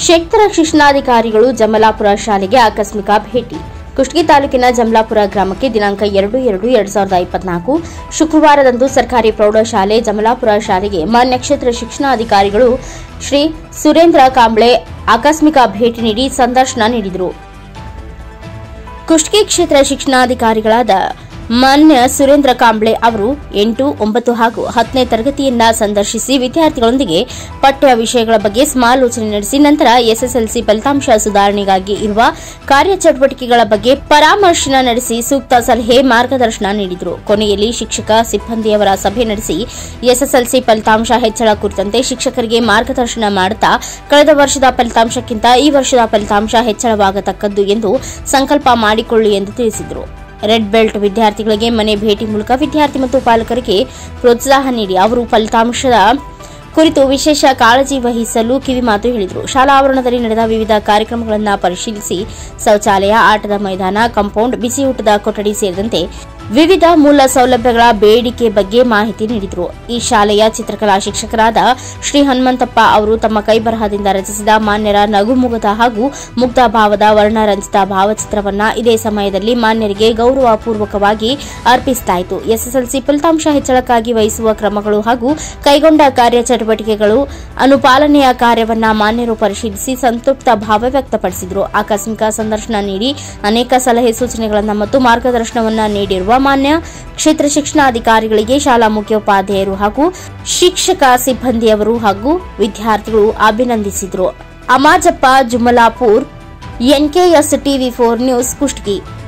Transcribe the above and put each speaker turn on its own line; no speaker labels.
ಕ್ಷೇತ್ರ ಶಿಕ್ಷಣಾಧಿಕಾರಿಗಳು ಜಮಲಾಪುರ ಶಾಲೆಗೆ ಆಕಸ್ಮಿಕ ಭೇಟಿ. ಕುಷ್ಟಗಿ ತಾಲೂಕಿನ ಜಮಲಾಪುರ ಗ್ರಾಮಕ್ಕೆ ದಿನಾಂಕ 2/2/2024 ಶುಕ್ರವಾರದಂದು ಸರ್ಕಾರಿ ಪ್ರೌಢಶಾಲೆ ಜಮಲಾಪುರ ಶಾಲೆಗೆ ಮಾನ್ಯ ಕ್ಷೇತ್ರ ಶಿಕ್ಷಣಾಧಿಕಾರಿಗಳು ಶ್ರೀ ಸುರೇಂದ್ರ ಕಾಂಬ್ಳೆ ಆಕಸ್ಮಿಕ ಭೇಟಿ ನೀಡಿ ಸಂದರ್ಶನ ನೀಡಿದರು. ಕುಷ್ಟಗಿ ಕ್ಷೇತ್ರ ಶಿಕ್ಷಣಾಧಿಕಾರಿಗಳಾದ ಮಾನ್ಯ ಸುರೇಂದ್ರ ಕಾಂಬ್ಳೆ ಅವರು 8, 9 ಹಾಗೂ 10ನೇ ತರಗತಿಯನ್ನ ಸಂದರ್ಶಿಸಿ ವಿದ್ಯಾರ್ಥಿಗಳೊಂದಿಗೆ ಪಠ್ಯ ವಿಷಯಗಳ ಬಗ್ಗೆ ಸಮಾಲೋಚನೆ ನಡೆಸಿ ನಂತರ ಎಸ್ಎಸ್ಎಲ್ಸಿ ಫಲಿತಾಂಶ ಸುಧಾರಣೆಗಾಗಿ ಇರುವ ಕಾರ್ಯಚಟುವಟಿಕೆಗಳ ಬಗ್ಗೆ ಪರಾಮರ್ಶನ ನಡೆಸಿ ಸೂಕ್ತ ಸಲಹೆ ಮಾರ್ಗದರ್ಶನ ನೀಡಿದರು. ಕೊನೆಯಲ್ಲಿ ಶಿಕ್ಷಕ ಸಿಬ್ಬಂದಿಯವರ ಸಭೆ ನಡೆಸಿ ಎಸ್ಎಸ್ಎಲ್ಸಿ ಫಲಿತಾಂಶ ಹೆಚ್ಚಳ ಕುರಿತಂತೆ ಶಿಕ್ಷಕರಿಗೆ ಮಾರ್ಗದರ್ಶನ ಮಾಡುತ್ತಾ ಕಳೆದ ವರ್ಷದ ಫಲಿತಾಂಶಕ್ಕಿಂತ ಈ ವರ್ಷದ ಫಲಿತಾಂಶ ಹೆಚ್ಚಳವಾಗತಕ್ಕದ್ದು ಎಂದು ಸಂಕಲ್ಪ ಮಾಡಿಕೊಳ್ಳಿ ಎಂದು ತಿಳಿಸಿದರು. ರೆಡ್ ಬೆಲ್ಟ್ ವಿದ್ಯಾರ್ಥಿಗಳಿಗೆ ಮನೆ ಭೇಟಿ ಮೂಲಕ ವಿದ್ಯಾರ್ಥಿ ಮತ್ತು ಪಾಲಕರಿಗೆ ಪ್ರೋತ್ಸಾಹ ನೀಡಿ ಅವರು ಫಲಿತಾಂಶದ ಕುರಿತು ವಿಶೇಷ ಕಾಳಜಿ ವಹಿಸಲು ಕಿವಿಮಾತು ಹೇಳಿದರು. ಶಾಲಾ ಆವರಣದಲ್ಲಿ ನಡೆದ ವಿವಿಧ ಕಾರ್ಯಕ್ರಮಗಳನ್ನು ಪರಿಶೀಲಿಸಿ ಶೌಚಾಲಯ, ಆಟದ ಮೈದಾನ, ಕಾಂಪೌಂಡ್, ಬಿಸಿಯೂಟದ ಕೊಠಡಿ ಸೇರಿದಂತೆ ವಿವಿಧ ಮೂಲ ಸೌಲಭ್ಯಗಳ ಬೇಡಿಕೆ ಬಗ್ಗೆ ಮಾಹಿತಿ ನೀಡಿದರು. ಈ ಶಾಲೆಯ ಚಿತ್ರಕಲಾ ಶಿಕ್ಷಕರಾದ ಶ್ರೀ ಹನುಮಂತಪ್ಪ ಅವರು ತಮ್ಮ ಕೈಬರಹದಿಂದ ರಚಿಸಿದ ಮಾನ್ಯರ ನಗುಮುಗದ ಹಾಗೂ ಮುಗ್ಧ ಭಾವದ ವರ್ಣರಂಜಿತ ಭಾವಚಿತ್ರವನ್ನು ಇದೇ ಸಮಯದಲ್ಲಿ ಮಾನ್ಯರಿಗೆ ಗೌರವಪೂರ್ವಕವಾಗಿ ಅರ್ಪಿಸಲಾಯಿತು. ಎಸ್ಎಸ್ಎಲ್ಸಿ ಫಲಿತಾಂಶ ಹೆಚ್ಚಳಕ್ಕಾಗಿ ವಹಿಸುವ ಕ್ರಮಗಳು ಹಾಗೂ ಕೈಗೊಂಡ ಕಾರ್ಯಚಟುವಟಿಕೆಗಳು ಅನುಪಾಲನೆಯ ಕಾರ್ಯವನ್ನು ಮಾನ್ಯರು ಪರಿಶೀಲಿಸಿ ಸಂತೃಪ್ತ ಭಾವ ವ್ಯಕ್ತಪಡಿಸಿದರು. ಆಕಸ್ಮಿಕ ಸಂದರ್ಶನ ನೀಡಿ ಅನೇಕ ಸಲಹೆ ಸೂಚನೆಗಳನ್ನು ಮತ್ತು ಮಾರ್ಗದರ್ಶನವನ್ನು ನೀಡಿರುವ ಮಾನ್ಯ ಕ್ಷೇತ್ರ ಶಿಕ್ಷಣಾಧಿಕಾರಿಗಳಿಗೆ ಶಾಲಾ ಮುಖ್ಯೋಪಾಧ್ಯಾಯರು ಹಾಗೂ ಶಿಕ್ಷಕ ಸಿಬ್ಬಂದಿಯವರು ಹಾಗೂ ವಿದ್ಯಾರ್ಥಿಗಳು ಅಭಿನಂದಿಸಿದರು. Amajappa, Jamalapur, NKS TV4 news, Kushtagi.